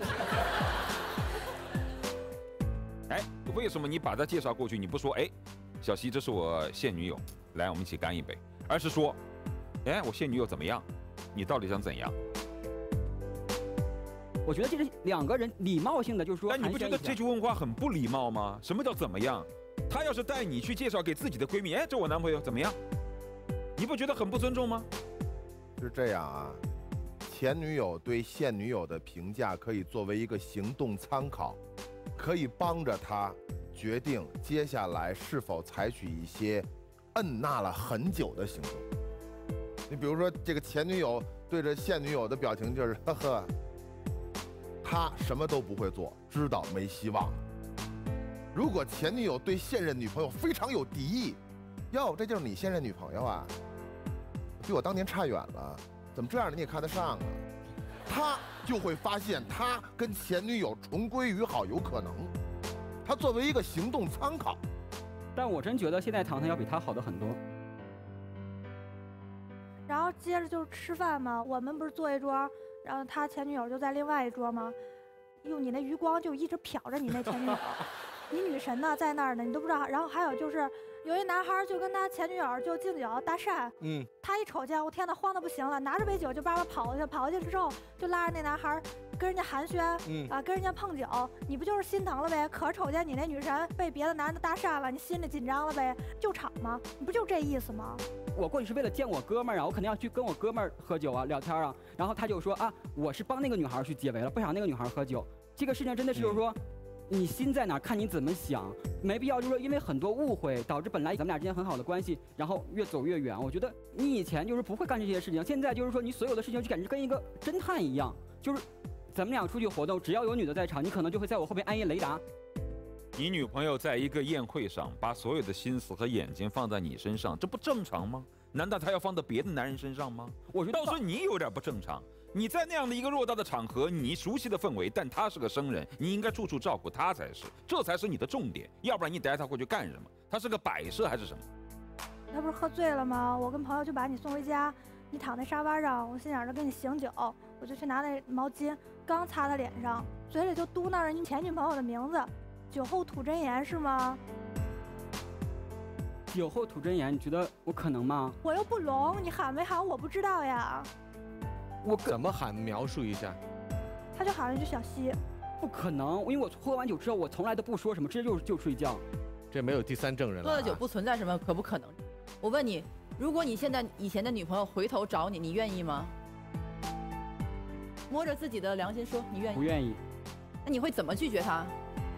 哎，为什么你把他介绍过去，你不说哎，小西，这是我现女友，来我们一起干一杯，而是说，哎，我现女友怎么样？你到底想怎样？ 我觉得这是2个人礼貌性的，就是说。 哎，你不觉得这句问话很不礼貌吗？什么叫怎么样？他要是带你去介绍给自己的闺蜜，哎，这我男朋友怎么样？ 你不觉得很不尊重吗？ 是这样啊，前女友对现女友的评价可以作为一个行动参考，可以帮着他决定接下来是否采取一些摁捺了很久的行动。你比如说，这个前女友对着现女友的表情就是呵呵，他什么都不会做，知道没希望。如果前女友对现任女朋友非常有敌意，哟，这就是你现任女朋友啊，比我当年差远了，怎么这样的你也看得上啊？他就会发现他跟前女友重归于好有可能，他作为一个行动参考。 但我真觉得现在糖糖要比他好的很多。 然后接着就是吃饭嘛，我们不是坐一桌，然后他前女友就在另外一桌吗？用你那余光就一直瞟着你那前女友，你女神呢在那儿呢，你都不知道。然后还有就是有一男孩就跟他前女友就敬酒搭讪，他一瞅见，我天哪，慌得不行了，拿着杯酒就叭叭跑过去，跑过去之后就拉着那男孩跟人家寒暄，跟人家碰酒，你不就是心疼了呗？可瞅见你那女神被别的男的搭讪了，你心里紧张了呗？就吵吗？你不就这意思吗？ 我过去是为了见我哥们儿啊，我肯定要去跟我哥们儿喝酒啊，聊天啊。然后他就说啊，我是帮那个女孩去解围了，不想那个女孩喝酒。这个事情真的是就是说，你心在哪儿，看你怎么想，没必要就是说因为很多误会导致本来咱们俩之间很好的关系，然后越走越远。我觉得你以前就是不会干这些事情，现在就是说你所有的事情就感觉跟一个侦探一样，就是咱们俩出去活动，只要有女的在场，你可能就会在我后边安一雷达。 你女朋友在一个宴会上把所有的心思和眼睛放在你身上，这不正常吗？难道她要放在别的男人身上吗？我觉得倒是你有点不正常。你在那样的一个偌大的场合，你熟悉的氛围，但他是个生人，你应该处处照顾他才是，这才是你的重点。要不然你带他过去干什么？他是个摆设还是什么？ 他不是喝醉了吗？我跟朋友就把你送回家，你躺在沙发上，我心想着给你醒酒，我就去拿那毛巾，刚擦他脸上，嘴里就嘟囔着你前女朋友的名字，酒后吐真言是吗？ 酒后吐真言，你觉得我可能吗？ 我又不聋，你喊没喊我不知道呀。 我怎么喊？描述一下。 他就喊了一句小西。 不可能，因为我喝完酒之后，我从来都不说什么，直接就睡觉。 这没有第三证人了。 喝了酒不存在什么可不可能。我问你，如果你现在以前的女朋友回头找你，你愿意吗？摸着自己的良心说，你愿意？ 不愿意。 那你会怎么拒绝她？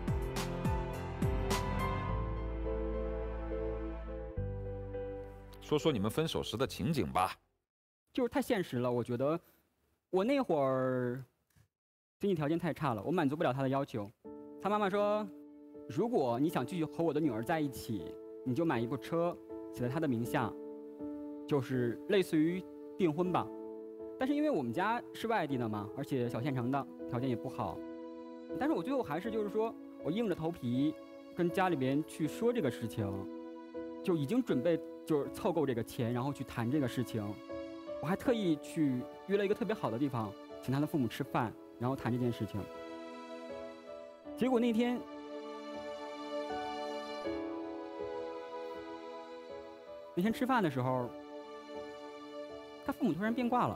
说说你们分手时的情景吧。 就是太现实了，我觉得我那会儿经济条件太差了，我满足不了他的要求。他妈妈说，如果你想继续和我的女儿在一起，你就买一部车，写在她的名下，就是类似于订婚吧。但是因为我们家是外地的嘛，而且小县城的，条件也不好。但是我最后还是就是说我硬着头皮跟家里边去说这个事情，就已经准备就是凑够这个钱，然后去谈这个事情。我还特意去约了一个特别好的地方，请他的父母吃饭，然后谈这件事情。结果那天，吃饭的时候，他父母突然变卦了。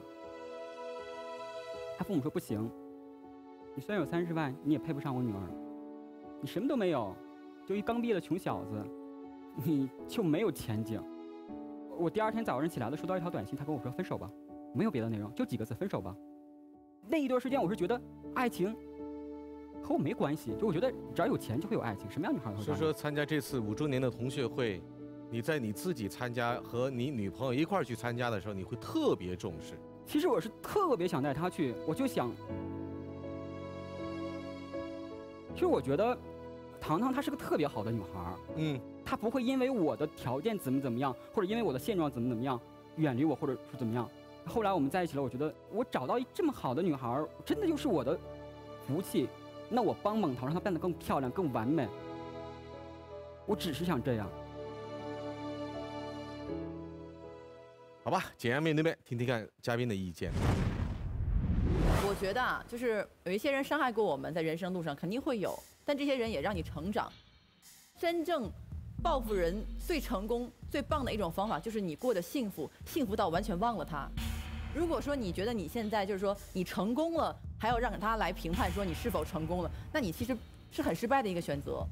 他父母说不行，你虽然有30万，你也配不上我女儿，你什么都没有，就一刚毕业的穷小子，你就没有前景。我第2天早上起来了，收到一条短信，他跟我说分手吧，没有别的内容，就几个字，分手吧。那一段时间，我是觉得爱情和我没关系，就我觉得只要有钱就会有爱情，什么样女孩都会。 所以说，参加这次5周年的同学会，你在你自己参加和你女朋友一块儿去参加的时候，你会特别重视。 其实我是特别想带她去，我就想，其实我觉得糖糖她是个特别好的女孩，她不会因为我的条件怎么样，或者因为我的现状怎么样远离我，或者是怎么样。后来我们在一起了，我觉得我找到这么好的女孩，真的就是我的福气。那我帮猛桃让她变得更漂亮、更完美，我只是想这样。 好吧，简言面对面，听听看嘉宾的意见。 我觉得啊，就是有一些人伤害过我们，在人生路上肯定会有，但这些人也让你成长。真正报复人最成功、最棒的一种方法，就是你过得幸福，幸福到完全忘了他。如果说你觉得你现在就是说你成功了，还要让他来评判说你是否成功了，那你其实是很失败的一个选择。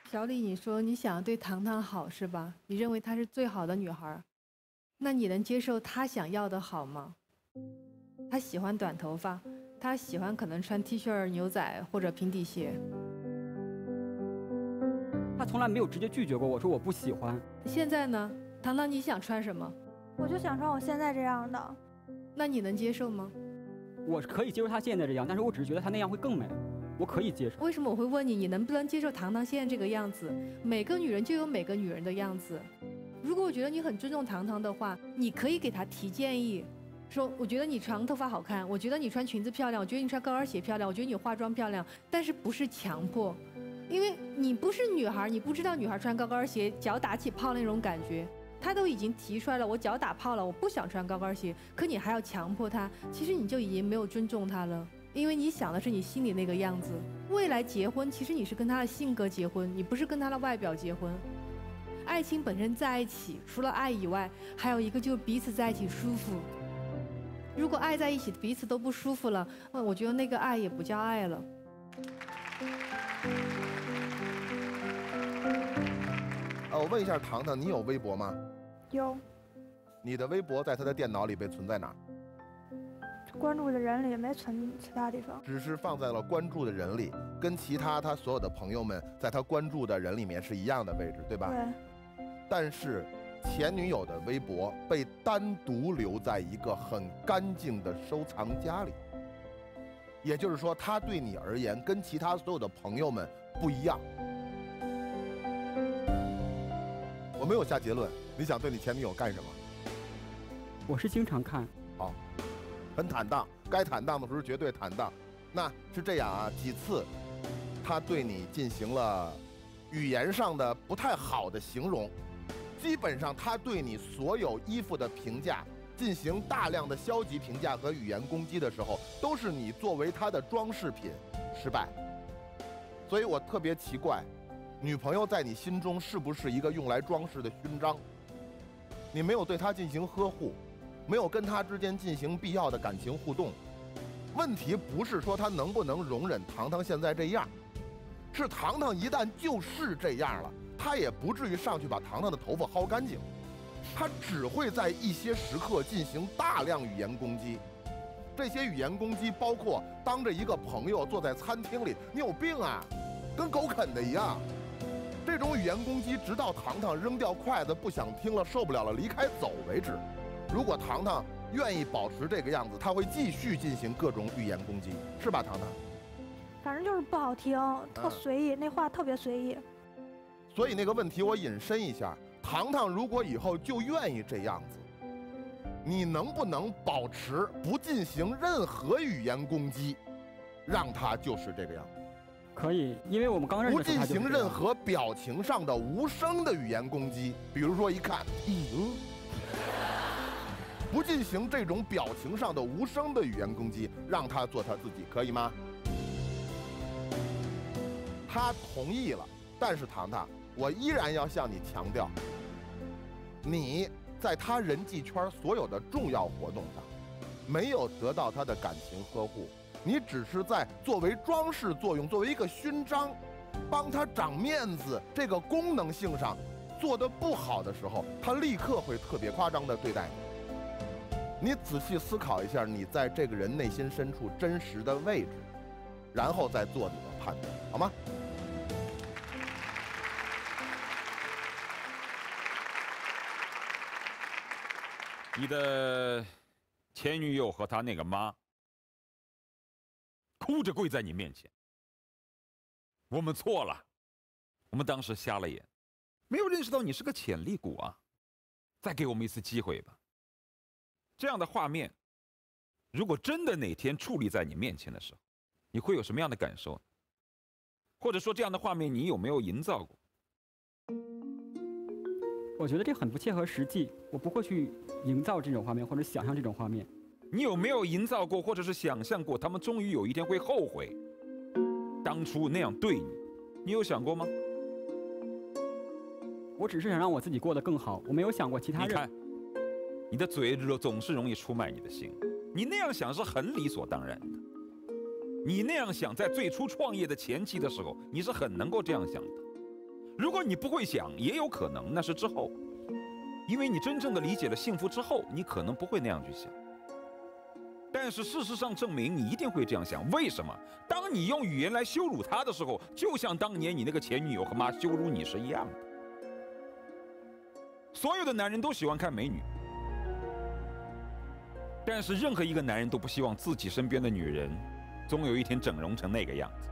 小李，你说你想对糖糖好是吧？你认为她是最好的女孩，那你能接受她想要的好吗？她喜欢短头发，她喜欢可能穿 T 恤、牛仔或者平底鞋。 她从来没有直接拒绝过我说我不喜欢。 现在呢，糖糖你想穿什么？ 我就想穿我现在这样的。 那你能接受吗？ 我可以接受她现在这样，但是我只是觉得她那样会更美。我可以接受。 为什么我会问你，你能不能接受糖糖现在这个样子？每个女人就有每个女人的样子。如果我觉得你很尊重糖糖的话，你可以给她提建议，说我觉得你长头发好看，我觉得你穿裙子漂亮，我觉得你穿高跟鞋漂亮，我觉得你化妆漂亮，但是不是强迫，因为你不是女孩，你不知道女孩穿高跟鞋脚打起泡那种感觉。她都已经提出来了，我脚打泡了，我不想穿高跟鞋，可你还要强迫她，其实你就已经没有尊重她了。因为你想的是你心里那个样子，未来结婚其实你是跟他的性格结婚，你不是跟他的外表结婚。爱情本身在一起，除了爱以外，还有一个就是彼此在一起舒服。如果爱在一起彼此都不舒服了，我觉得那个爱也不叫爱了。 我问一下糖糖，你有微博吗？ 有。 你的微博在他的电脑里被存在哪儿？ 关注的人里没存其他地方， 只是放在了关注的人里，跟其他他所有的朋友们在他关注的人里面是一样的位置，对吧？ 对。 但是前女友的微博被单独留在一个很干净的收藏夹里，也就是说，他对你而言跟其他所有的朋友们不一样。我没有下结论，你想对你前女友干什么？ 我是经常看。 好。很坦荡，该坦荡的时候绝对坦荡。那是这样啊，几次他对你进行了语言上的不太好的形容，基本上他对你所有衣服的评价进行大量的消极评价和语言攻击的时候，都是你作为他的装饰品失败。所以我特别奇怪，女朋友在你心中是不是一个用来装饰的勋章？你没有对她进行呵护，没有跟他之间进行必要的感情互动。问题不是说他能不能容忍糖糖现在这样，是糖糖一旦就是这样了，他也不至于上去把糖糖的头发薅干净，他只会在一些时刻进行大量语言攻击。这些语言攻击包括当着一个朋友坐在餐厅里，你有病啊，跟狗啃的一样。这种语言攻击直到糖糖扔掉筷子不想听了受不了了离开走为止。如果糖糖愿意保持这个样子，他会继续进行各种语言攻击，是吧，糖糖？ 反正就是不好听，特随意，那话特别随意。 所以那个问题我引申一下，糖糖如果以后就愿意这样子，你能不能保持不进行任何语言攻击，让他就是这个样子？ 可以，因为我们刚认识不进行任何表情上的无声的语言攻击，比如说一看，不进行这种表情上的无声的语言攻击，让他做他自己，可以吗？他同意了，但是糖糖，我依然要向你强调，你在他人际圈所有的重要活动上，没有得到他的感情呵护，你只是在作为装饰作用，作为一个勋章，帮他长面子，这个功能性上做得不好的时候，他立刻会特别夸张地对待你。你仔细思考一下，你在这个人内心深处真实的位置，然后再做你的判断，好吗？ 你的前女友和她那个妈，哭着跪在你面前，我们错了，我们当时瞎了眼，没有认识到你是个潜力股啊，再给我们一次机会吧。这样的画面，如果真的哪天矗立在你面前的时候，你会有什么样的感受？或者说这样的画面你有没有营造过？ 我觉得这很不切合实际，我不会去营造这种画面或者想象这种画面。 你有没有营造过或者是想象过他们终于有一天会后悔当初那样对你？你有想过吗？ 我只是想让我自己过得更好，我没有想过其他人。 你看你的嘴总是容易出卖你的心，你那样想是很理所当然的。你那样想，在最初创业的前期的时候，你是很能够这样想的。 如果你不会想，也有可能那是之后，因为你真正的理解了幸福之后，你可能不会那样去想。但是事实上证明，你一定会这样想。为什么？当你用语言来羞辱他的时候，就像当年你那个前女友和妈羞辱你是一样的。所有的男人都喜欢看美女，但是任何一个男人都不希望自己身边的女人总有一天整容成那个样子。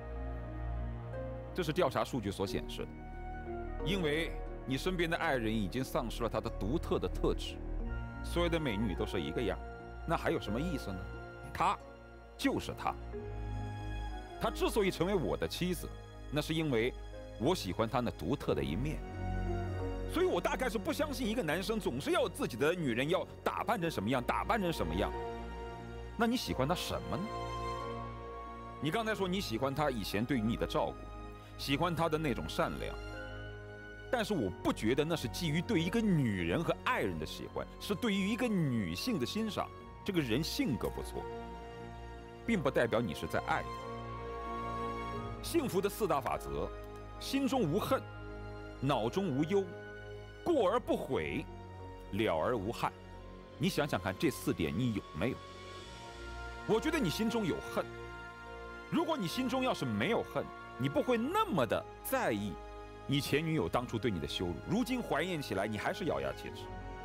这是调查数据所显示的。因为你身边的爱人已经丧失了他的独特的特质，所有的美女都是一个样，那还有什么意思呢？她就是她。她之所以成为我的妻子，那是因为我喜欢她那独特的一面。所以我大概是不相信一个男生总是要自己的女人要打扮成什么样，打扮成什么样。那你喜欢她什么呢？你刚才说你喜欢她以前对于你的照顾，喜欢她的那种善良。但是我不觉得那是基于对一个女人和爱人的喜欢，是对于一个女性的欣赏。这个人性格不错，并不代表你是在爱。幸福的4大法则：心中无恨，脑中无忧，过而不悔，了而无憾。你想想看，这4点你有没有？我觉得你心中有恨。如果你心中要是没有恨，你不会那么的在意你前女友当初对你的羞辱，如今怀念起来，你还是咬牙切齿。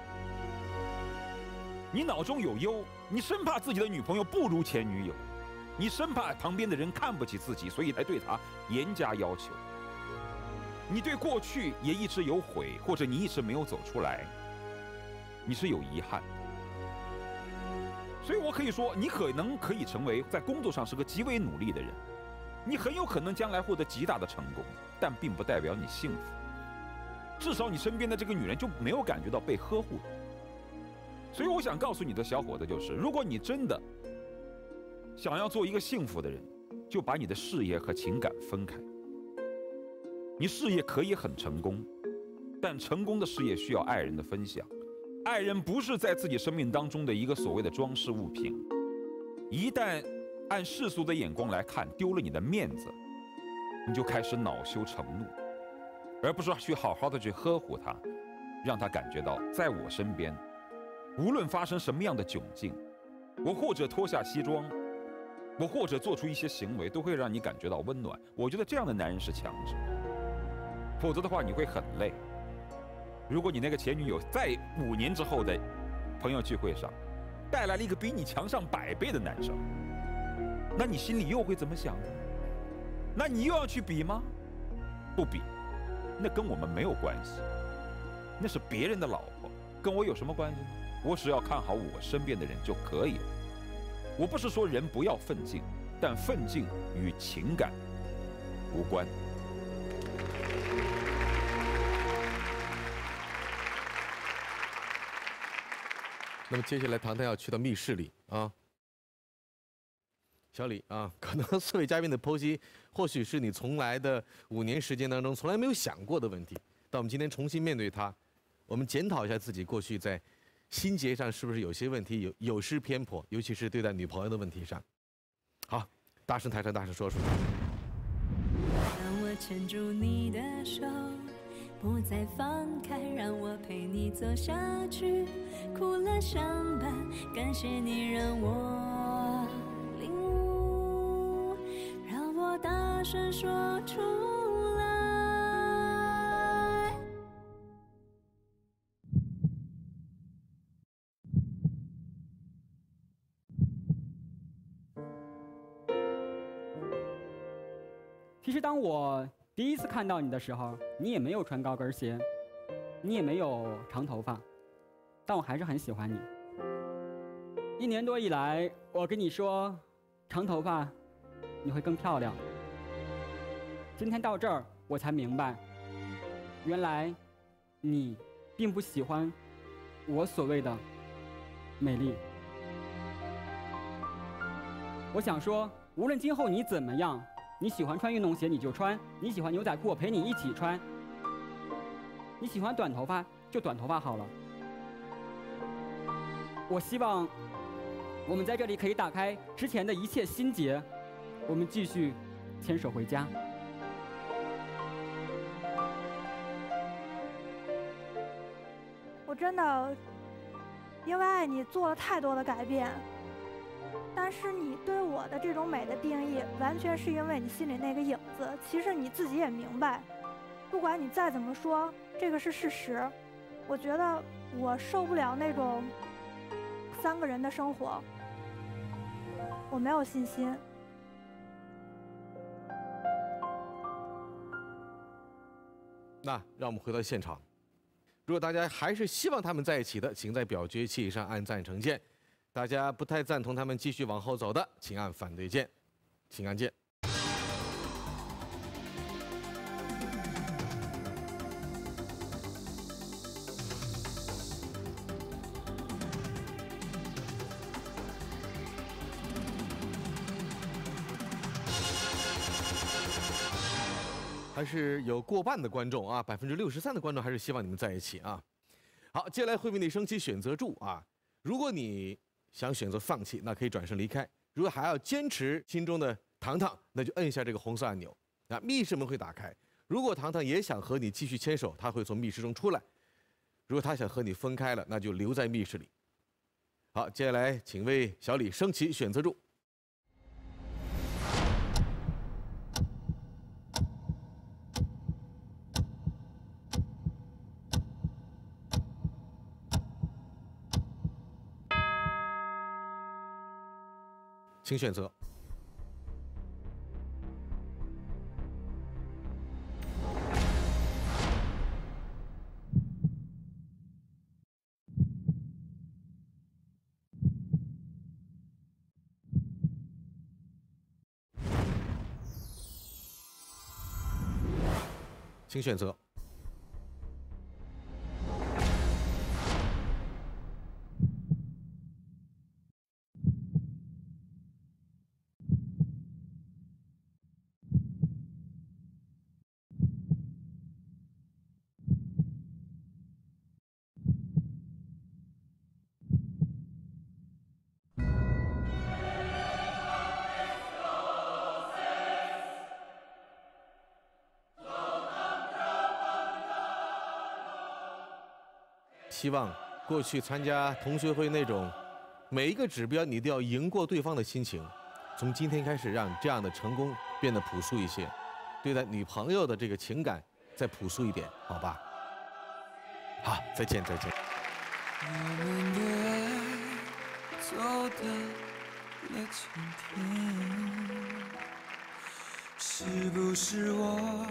你脑中有忧，你生怕自己的女朋友不如前女友，你生怕旁边的人看不起自己，所以才对她严加要求。你对过去也一直有悔，或者你一直没有走出来，你是有遗憾。所以我可以说，你可能可以成为在工作上是个极为努力的人，你很有可能将来获得极大的成功，但并不代表你幸福。至少你身边的这个女人就没有感觉到被呵护。所以我想告诉你的小伙子就是，如果你真的想要做一个幸福的人，就把你的事业和情感分开。你事业可以很成功，但成功的事业需要爱人的分享。爱人不是在自己生命当中的一个所谓的装饰物品，一旦按世俗的眼光来看，丢了你的面子，你就开始恼羞成怒，而不是去好好的去呵护他，让他感觉到在我身边，无论发生什么样的窘境，我或者脱下西装，我或者做出一些行为，都会让你感觉到温暖。我觉得这样的男人是强者，否则的话你会很累。如果你那个前女友在5年之后的朋友聚会上带来了一个比你强上100倍的男生，那你心里又会怎么想呢？那你又要去比吗？不比，那跟我们没有关系，那是别人的老婆，跟我有什么关系呢？我只要看好我身边的人就可以了。我不是说人不要奋进，但奋进与情感无关。 那么接下来唐唐要去到密室里啊，小李啊，可能4位嘉宾的剖析，或许是你从来的5年时间当中从来没有想过的问题，但我们今天重新面对它，我们检讨一下自己过去在心结上是不是有些问题有失偏颇，尤其是对待女朋友的问题上。好，大声台上大声说出来。 让我牵住你的手，不再放开，让我陪你走下去，哭了相伴，感谢你让我领悟，让我大声说出来。 其实当我第一次看到你的时候，你也没有穿高跟鞋，你也没有长头发，但我还是很喜欢你。1年多以来，我跟你说，长头发你会更漂亮。今天到这儿，我才明白，原来你并不喜欢我所谓的美丽。我想说，无论今后你怎么样，你喜欢穿运动鞋你就穿，你喜欢牛仔裤我陪你一起穿，你喜欢短头发就短头发好了。我希望我们在这里可以打开之前的一切心结，我们继续牵手回家。 真的因为爱你做了太多的改变，但是你对我的这种美的定义，完全是因为你心里那个影子。其实你自己也明白，不管你再怎么说，这个是事实。我觉得我受不了那种3个人的生活，我没有信心。 那让我们回到现场，如果大家还是希望他们在一起的，请在表决器上按赞成键；大家不太赞同他们继续往后走的，请按反对键，请按键。还是有过半的观众啊，63%的观众还是希望你们在一起啊。好，接下来会为你升起选择柱啊。如果你想选择放弃，那可以转身离开；如果还要坚持心中的糖糖，那就摁下这个红色按钮。那密室门会打开。如果糖糖也想和你继续牵手，他会从密室中出来；如果他想和你分开了，那就留在密室里。好，接下来请为小李升起选择柱。请选择。请选择。希望过去参加同学会那种每一个指标你都要赢过对方的心情，从今天开始让这样的成功变得朴素一些，对待女朋友的这个情感再朴素一点，好吧？好，再见，再见。 我们的爱走到了今天，是不是我？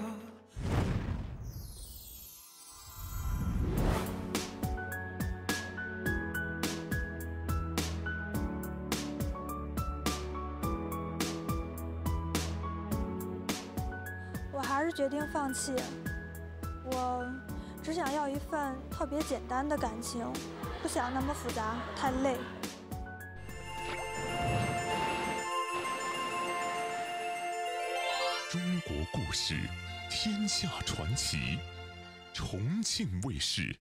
我还是决定放弃。我只想要一份特别简单的感情，不想那么复杂，太累。 中国故事，天下传奇，重庆卫视。